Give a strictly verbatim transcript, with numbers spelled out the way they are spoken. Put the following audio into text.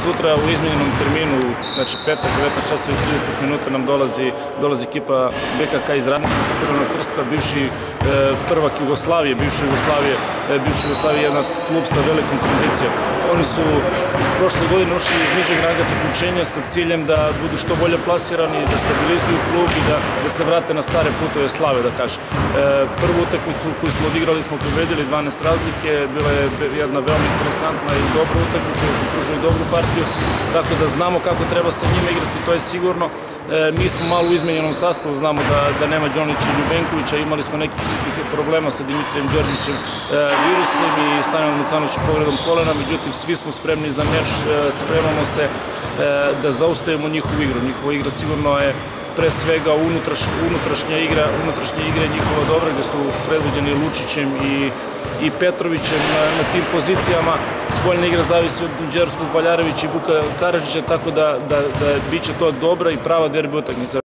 sutra u izmenjenom terminu, znači petak, devetnaest časova i trideset minuta nam dolazi, dolazi ekipa B K K iz Radničkog sa Crvenog Krsta, bivši e, prvak Jugoslavije, bivše Jugoslavije, e, bivše Jugoslavije, jedan klub sa velikom tradicijom. Oni su prošle godine ušli iz nižeg ranga takmičenja sa ciljem da budu što bolje plasirani, da stabilizuju klub i da, da se vrate na stare putove slave, da kažem. E, prvu utakmicu koju smo odigrali smo pobedili dvanaest razlike, bila je jedna veoma interesantna i dobra utakmica, smo pružili dobru partiju, tako da znamo kako treba sa njima igrati, to je sigurno. E, mi smo malo u izmenjenom sastavu, znamo da, da nema Đonića i Ljubenkovića, imali smo nekih sitnih problema sa Dimitrijem Đorđićem, e, virusom i Sanjom Lukanovićem povredom kolena, međutim svi smo spremni za meč, e, spremamo se e, da zaustavimo njihovu igru. Njihova igra sigurno je pre svega unutraš, unutrašnja igra, unutrašnja igra je njihova dobra, gde su predvođeni Lučićem i, i Petrovićem na, na tim pozicijama. Spoljna igra zavisi od Đerskog, Valjarevića i Vuka Karadžića, tako da, da, da bit će to dobra i prava derbi utakmica.